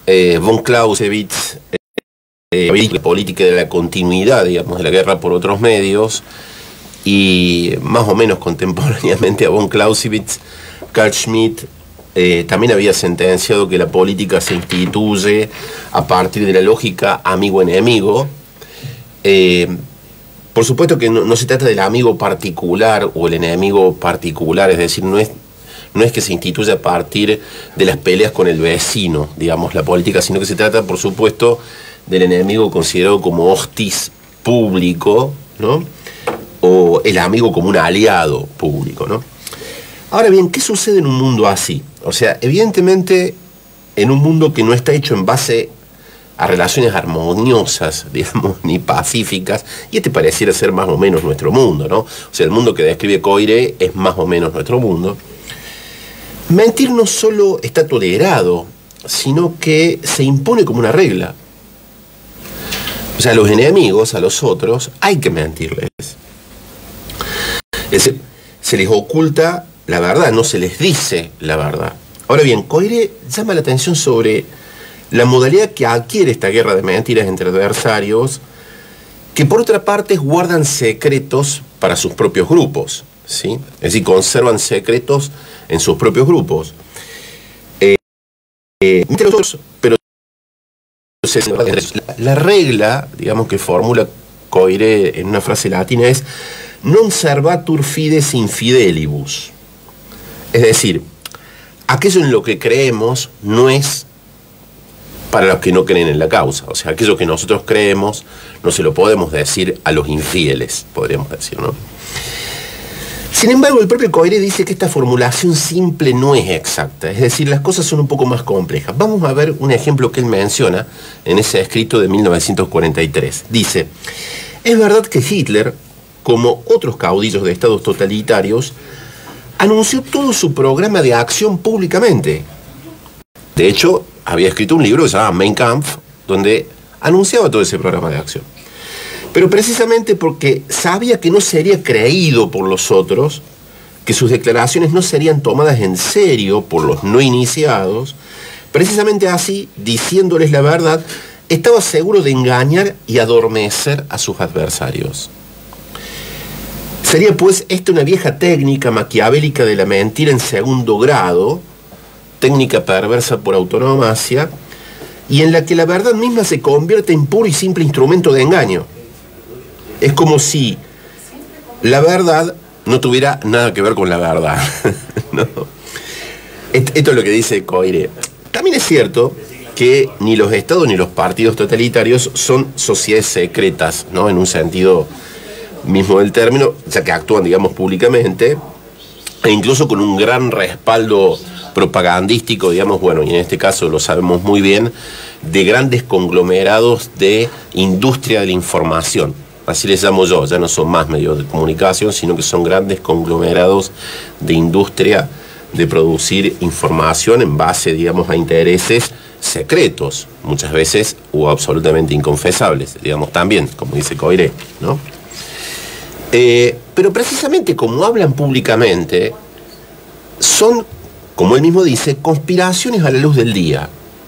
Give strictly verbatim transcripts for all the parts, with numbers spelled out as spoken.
eh, von Clausewitz, eh, la política de la continuidad, digamos, de la guerra por otros medios, y más o menos contemporáneamente a von Clausewitz, Carl Schmitt eh, también había sentenciado que la política se instituye a partir de la lógica amigo-enemigo. Eh, por supuesto que no, no se trata del amigo particular o el enemigo particular, es decir, no es, no es que se instituya a partir de las peleas con el vecino, digamos, la política, sino que se trata, por supuesto, del enemigo considerado como hostis público, ¿no? O el amigo como un aliado público, ¿no? Ahora bien, ¿qué sucede en un mundo así? O sea, evidentemente, en un mundo que no está hecho en base a relaciones armoniosas, digamos, ni pacíficas, y este pareciera ser más o menos nuestro mundo, ¿no? O sea, el mundo que describe Coiré es más o menos nuestro mundo. Mentir no solo está tolerado, sino que se impone como una regla. O sea, a los enemigos, a los otros, hay que mentirles. Es decir, se les oculta la verdad, no se les dice la verdad. Ahora bien, Coiré llama la atención sobre la modalidad que adquiere esta guerra de mentiras entre adversarios, que por otra parte guardan secretos para sus propios grupos, ¿sí? Es decir, conservan secretos en sus propios grupos. Eh, eh, entre los otros, pero la, la regla, digamos, que formula Coiré en una frase latina es non servatur fides infidelibus. Es decir, aquello en lo que creemos no es para los que no creen en la causa. O sea, aquello que nosotros creemos no se lo podemos decir a los infieles, podríamos decir, ¿no? Sin embargo, el propio Coiré dice que esta formulación simple no es exacta. Es decir, las cosas son un poco más complejas. Vamos a ver un ejemplo que él menciona en ese escrito de mil novecientos cuarenta y tres. Dice, es verdad que Hitler, como otros caudillos de estados totalitarios, anunció todo su programa de acción públicamente. De hecho, había escrito un libro que se llama Mein Kampf, donde anunciaba todo ese programa de acción. Pero precisamente porque sabía que no sería creído por los otros, que sus declaraciones no serían tomadas en serio por los no iniciados, precisamente así, diciéndoles la verdad, estaba seguro de engañar y adormecer a sus adversarios. Sería pues esta una vieja técnica maquiavélica de la mentira en segundo grado, técnica perversa por autonomacia, y en la que la verdad misma se convierte en puro y simple instrumento de engaño. Es como si la verdad no tuviera nada que ver con la verdad. ¿No? Esto es lo que dice Coiré. También es cierto que ni los estados ni los partidos totalitarios son sociedades secretas, ¿no? En un sentido mismo del término, ya que actúan, digamos, públicamente, e incluso con un gran respaldo propagandístico, digamos, bueno, y en este caso lo sabemos muy bien, de grandes conglomerados de industria de la información. Así les llamo yo, ya no son más medios de comunicación, sino que son grandes conglomerados de industria de producir información en base, digamos, a intereses secretos, muchas veces o absolutamente inconfesables, digamos, también, como dice Coiré, ¿no? Eh, pero precisamente como hablan públicamente, son, como él mismo dice, conspiraciones a la luz del día.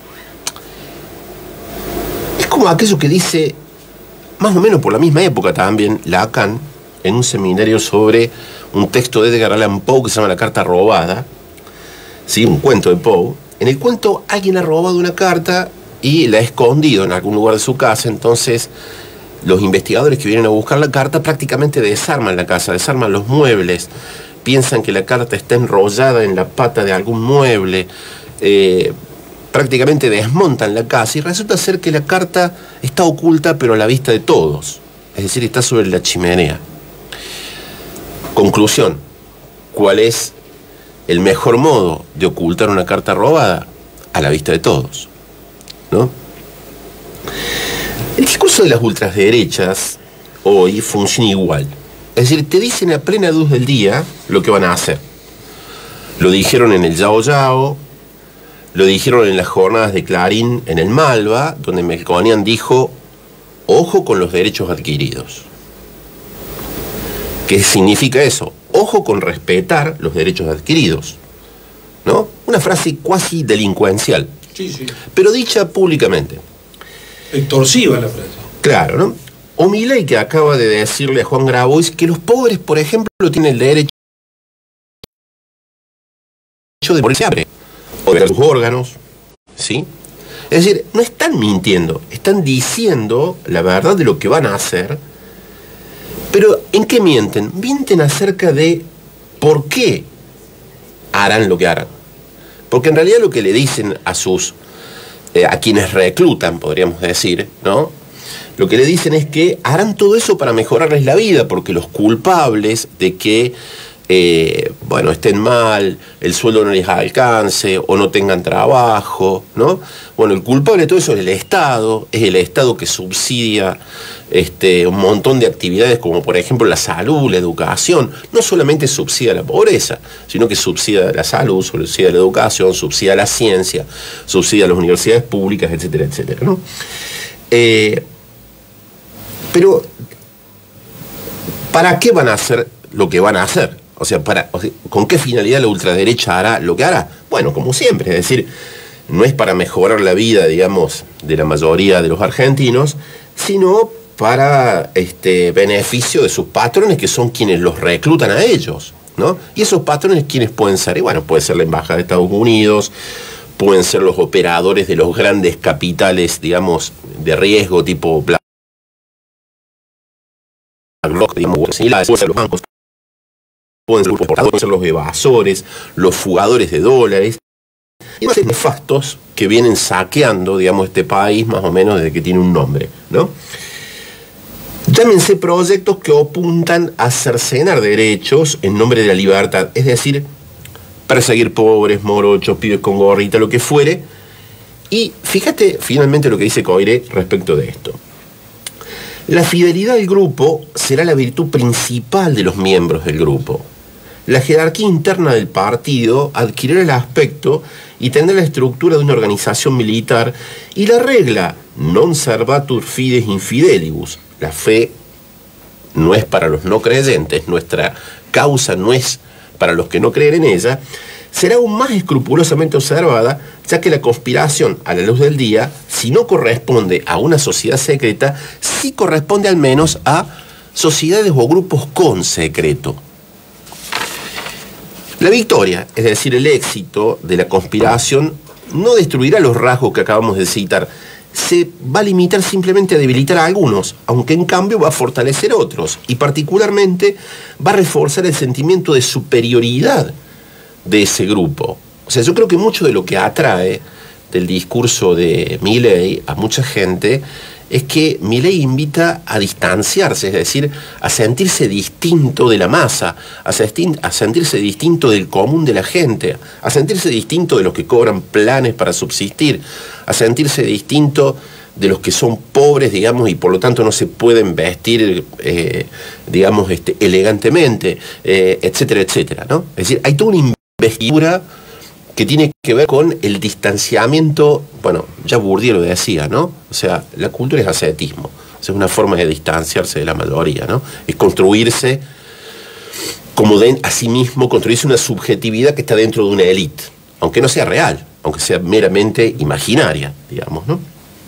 Es como aquello que dice, más o menos por la misma época también, Lacan, en un seminario sobre un texto de Edgar Allan Poe que se llama La carta robada, ¿sí? Un cuento de Poe. En el cuento alguien ha robado una carta y la ha escondido en algún lugar de su casa, entonces los investigadores que vienen a buscar la carta prácticamente desarman la casa, desarman los muebles, piensan que la carta está enrollada en la pata de algún mueble, eh, prácticamente desmontan la casa y resulta ser que la carta está oculta pero a la vista de todos, es decir, está sobre la chimenea. Conclusión, ¿cuál es el mejor modo de ocultar una carta robada? A la vista de todos, ¿no? El discurso de las ultraderechas hoy funciona igual. Es decir, te dicen a plena luz del día lo que van a hacer. Lo dijeron en el Yao Yao, lo dijeron en las jornadas de Clarín en el Malva, donde Melconian dijo, ojo con los derechos adquiridos. ¿Qué significa eso? Ojo con respetar los derechos adquiridos, ¿no? Una frase cuasi delincuencial, Sí, sí. Pero dicha públicamente. Extorsiva la frase. Claro, ¿no? O Milei, que acaba de decirle a Juan Grabois que los pobres, por ejemplo, tienen el derecho de morirse de hambre, o de sus órganos, ¿sí? Es decir, no están mintiendo, están diciendo la verdad de lo que van a hacer. Pero ¿en qué mienten? Mienten acerca de por qué harán lo que harán. Porque en realidad lo que le dicen a sus, eh, a quienes reclutan, podríamos decir, ¿no? Lo que le dicen es que harán todo eso para mejorarles la vida, porque los culpables de que, eh, bueno, estén mal, el sueldo no les alcance, o no tengan trabajo, ¿no? Bueno, el culpable de todo eso es el Estado, es el Estado que subsidia este, un montón de actividades, como por ejemplo la salud, la educación. No solamente subsidia la pobreza, sino que subsidia la salud, subsidia la educación, subsidia la ciencia, subsidia las universidades públicas, etcétera, etcétera, ¿no? Eh, Pero, ¿para qué van a hacer lo que van a hacer? O sea, para, o sea, ¿con qué finalidad la ultraderecha hará lo que hará? Bueno, como siempre, es decir, no es para mejorar la vida, digamos, de la mayoría de los argentinos, sino para este beneficio de sus patrones, que son quienes los reclutan a ellos, ¿no? Y esos patrones, ¿quiénes pueden ser? Y bueno, puede ser la Embajada de Estados Unidos, pueden ser los operadores de los grandes capitales, digamos, de riesgo, tipo BlackRock, digamos, pueden ser los bancos, pueden ser los portadores, pueden ser los evasores, los fugadores de dólares, y más nefastos que vienen saqueando, digamos, este país más o menos desde que tiene un nombre, ¿no? Llámense proyectos que apuntan a cercenar derechos en nombre de la libertad, es decir, perseguir pobres, morochos, pibes con gorrita, lo que fuere. Y fíjate finalmente lo que dice Coiré respecto de esto. La fidelidad al grupo será la virtud principal de los miembros del grupo. La jerarquía interna del partido adquirirá el aspecto y tendrá la estructura de una organización militar, y la regla non servatur fides infidelibus, la fe no es para los no creyentes, nuestra causa no es para los que no creen en ella, será aún más escrupulosamente observada, ya que la conspiración a la luz del día, si no corresponde a una sociedad secreta, sí corresponde al menos a sociedades o grupos con secreto. La victoria, es decir, el éxito de la conspiración, no destruirá los rasgos que acabamos de citar. Se va a limitar simplemente a debilitar a algunos, aunque en cambio va a fortalecer otros, y particularmente va a reforzar el sentimiento de superioridad de ese grupo. O sea, yo creo que mucho de lo que atrae del discurso de Milei a mucha gente es que Milei invita a distanciarse, es decir, a sentirse distinto de la masa, a, a sentirse distinto del común de la gente, a sentirse distinto de los que cobran planes para subsistir, a sentirse distinto de los que son pobres, digamos, y por lo tanto no se pueden vestir, eh, digamos, este, elegantemente, eh, etcétera, etcétera, ¿no? Es decir, hay toda una investidura que tiene que ver con el distanciamiento. Bueno, ya Bourdieu lo decía, ¿no? O sea, la cultura es ascetismo, o sea, es una forma de distanciarse de la mayoría, ¿no? Es construirse como de a sí mismo, construirse una subjetividad que está dentro de una élite, aunque no sea real, aunque sea meramente imaginaria, digamos, ¿no?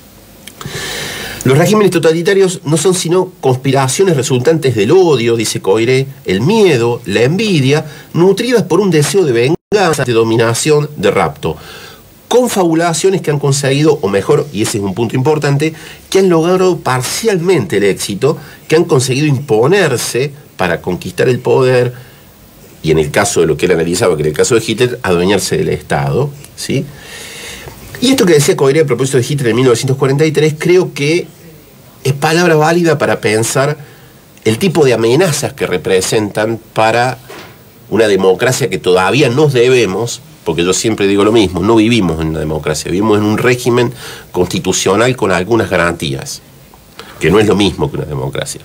Los regímenes totalitarios no son sino conspiraciones resultantes del odio, dice Coiré, el miedo, la envidia, nutridas por un deseo de venganza, de dominación, de rapto. Confabulaciones que han conseguido, o mejor, y ese es un punto importante, que han logrado parcialmente el éxito, que han conseguido imponerse para conquistar el poder, y en el caso de lo que él analizaba, que en el caso de Hitler, adueñarse del Estado, ¿sí? Y esto que decía Coiré a propósito de Hitler en mil novecientos cuarenta y tres, creo que es palabra válida para pensar el tipo de amenazas que representan para una democracia que todavía nos debemos, porque yo siempre digo lo mismo, no vivimos en una democracia, vivimos en un régimen constitucional con algunas garantías, que no es lo mismo que una democracia.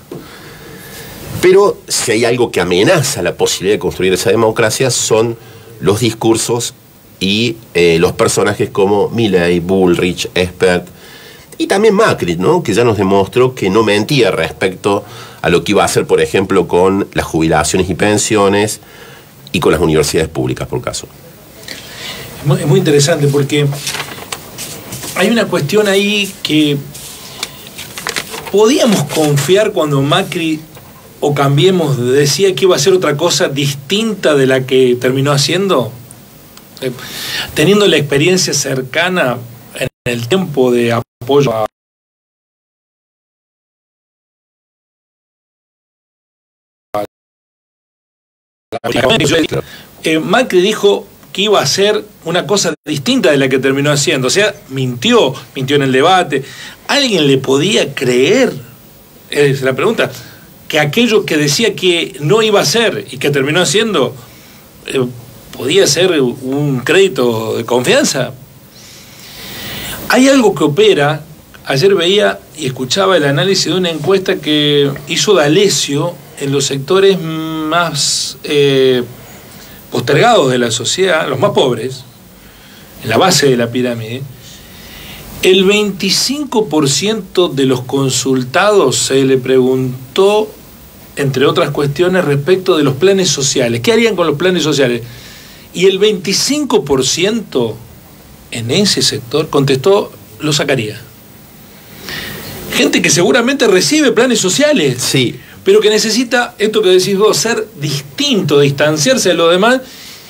Pero si hay algo que amenaza la posibilidad de construir esa democracia, son los discursos y eh, los personajes como Milei, Bullrich, Espert, y también Macri, ¿no? Que ya nos demostró que no mentía respecto a lo que iba a hacer, por ejemplo, con las jubilaciones y pensiones y con las universidades públicas, por caso. Es muy, es muy interesante porque hay una cuestión ahí que podíamos confiar cuando Macri o Cambiemos decía que iba a hacer otra cosa distinta de la que terminó haciendo, eh, teniendo la experiencia cercana en el tiempo de apoyo a eh, Macri dijo que iba a hacer una cosa distinta de la que terminó haciendo, o sea, mintió, mintió en el debate. ¿Alguien le podía creer? Es la pregunta. Que aquello que decía que no iba a hacer y que terminó haciendo, eh, ¿podía ser un crédito de confianza? Hay algo que opera. Ayer veía y escuchaba el análisis de una encuesta que hizo D'Alessio en los sectores más eh, postergados de la sociedad, los más pobres, en la base de la pirámide. El veinticinco por ciento de los consultados se le preguntó, entre otras cuestiones, respecto de los planes sociales. ¿Qué harían con los planes sociales? Y el veinticinco por ciento en ese sector contestó, lo sacaría. Gente que seguramente recibe planes sociales, sí, pero que necesita, esto que decís vos, ser distinto, distanciarse de lo demás,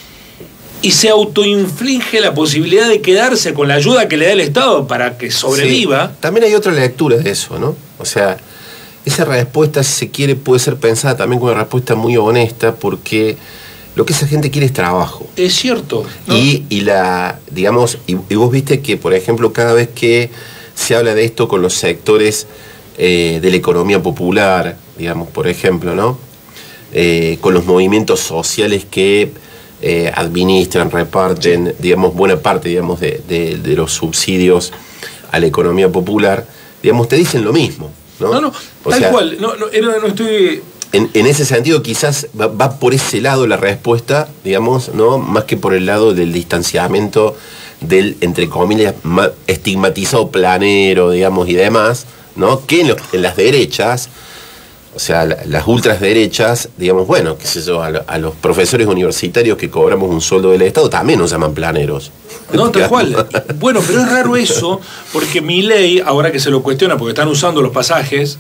y se autoinflige la posibilidad de quedarse con la ayuda que le da el Estado para que sobreviva. Sí. También hay otra lectura de eso, ¿no? O sea, esa respuesta, si se quiere, puede ser pensada también como una respuesta muy honesta, porque lo que esa gente quiere es trabajo. Es cierto, ¿no? Y, y la, digamos, y, y vos viste que, por ejemplo, cada vez que se habla de esto con los sectores eh, de la economía popular, digamos, por ejemplo, ¿no? Eh, con los movimientos sociales que eh, administran, reparten, sí, digamos, buena parte, digamos, de, de, de los subsidios a la economía popular, digamos, te dicen lo mismo, ¿no? No, no, o tal sea, cual, no, no, no estoy... En, en ese sentido, quizás va, va por ese lado la respuesta, digamos, ¿no? Más que por el lado del distanciamiento del, entre comillas, estigmatizado planero, digamos, y demás, ¿no? Que en, lo, en las derechas, o sea, la, las ultraderechas, digamos, bueno, qué sé yo, a, a los profesores universitarios que cobramos un sueldo del Estado también nos llaman planeros. No, tal cual. Bueno, pero es raro eso, porque Milei, ahora que se lo cuestiona, porque están usando los pasajes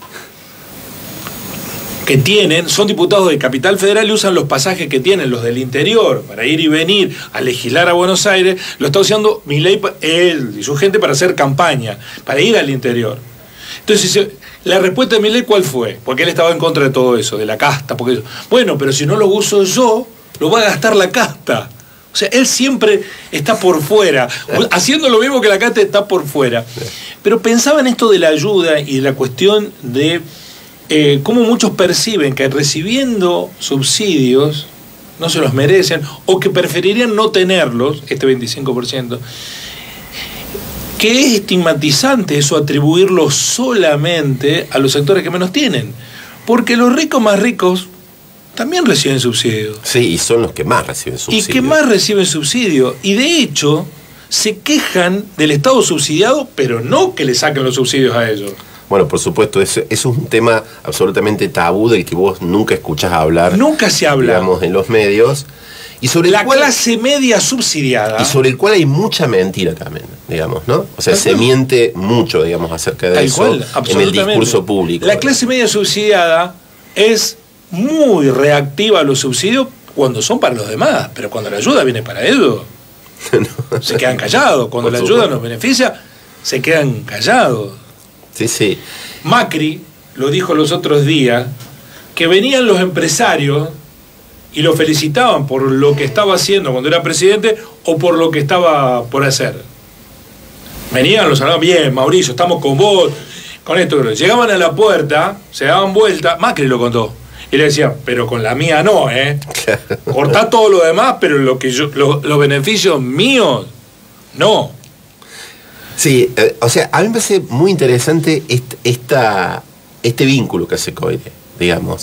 que tienen, son diputados de Capital Federal y usan los pasajes que tienen los del interior para ir y venir a legislar a Buenos Aires, lo está usando Milei, él y su gente, para hacer campaña, para ir al interior. Entonces, la respuesta de Milei, ¿cuál fue? Porque él estaba en contra de todo eso, de la casta, porque eso. Bueno, pero si no lo uso yo, lo va a gastar la casta. O sea, él siempre está por fuera, haciendo lo mismo que la casta, está por fuera. Pero pensaba en esto de la ayuda y de la cuestión de Eh, cómo muchos perciben que recibiendo subsidios no se los merecen o que preferirían no tenerlos, este veinticinco por ciento, que es estigmatizante eso, atribuirlo solamente a los sectores que menos tienen, porque los ricos más ricos también reciben subsidios. Sí, y son los que más reciben subsidios. Y que más reciben subsidios, y de hecho se quejan del Estado subsidiado, pero no que le saquen los subsidios a ellos. Bueno, por supuesto, eso, eso es un tema absolutamente tabú del que vos nunca escuchás hablar. Nunca se habla. Digamos, en los medios. Y sobre la el cual, clase media subsidiada. Y sobre el cual hay mucha mentira también, digamos, ¿no? O sea, se miente mucho, digamos, acerca de Tal eso cual, en el discurso público. La clase media subsidiada es muy reactiva a los subsidios cuando son para los demás, pero cuando la ayuda viene para ellos, no. se quedan callados. Cuando por la ayuda supuesto. Nos beneficia, se quedan callados. Sí, sí. Macri lo dijo los otros días, que venían los empresarios y lo felicitaban por lo que estaba haciendo cuando era presidente o por lo que estaba por hacer. Venían, los hablaban, bien, Mauricio, estamos con vos, con esto. Llegaban a la puerta, se daban vuelta, Macri lo contó, y le decía, pero con la mía no, ¿eh? Cortá todo lo demás, pero lo que yo, lo, los beneficios míos, no. Sí, eh, o sea, a mí me parece muy interesante este, esta, este vínculo que hace Coide, digamos.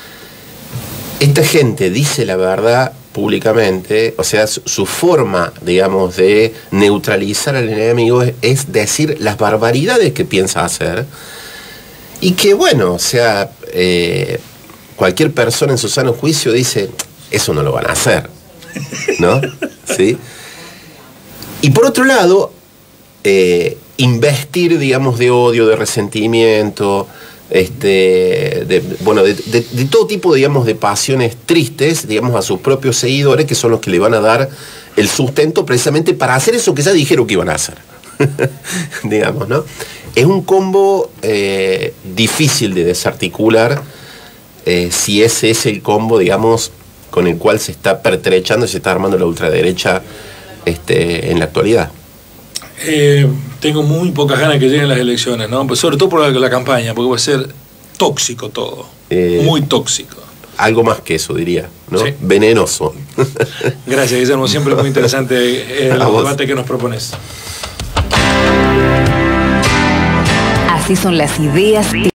Esta gente dice la verdad públicamente, o sea, su, su forma, digamos, de neutralizar al enemigo es, es decir las barbaridades que piensa hacer, y que, bueno, o sea, eh, cualquier persona en su sano juicio dice, eso no lo van a hacer, ¿no? ¿Sí? Y por otro lado, eh, investir, digamos, de odio, de resentimiento, este, de, bueno, de, de, de todo tipo, digamos, de pasiones tristes, digamos, a sus propios seguidores, que son los que le van a dar el sustento precisamente para hacer eso que ya dijeron que iban a hacer. Digamos, ¿no? Es un combo eh, difícil de desarticular, eh, si ese es el combo, digamos, con el cual se está pertrechando y se está armando la ultraderecha este, en la actualidad. Eh, tengo muy pocas ganas que lleguen las elecciones, ¿no? Pues sobre todo por la, la campaña, porque va a ser tóxico todo, eh, muy tóxico. Algo más que eso, diría, ¿no? Sí. Venenoso. Gracias, Guillermo, siempre muy interesante el debate que nos propones. Así son las ideas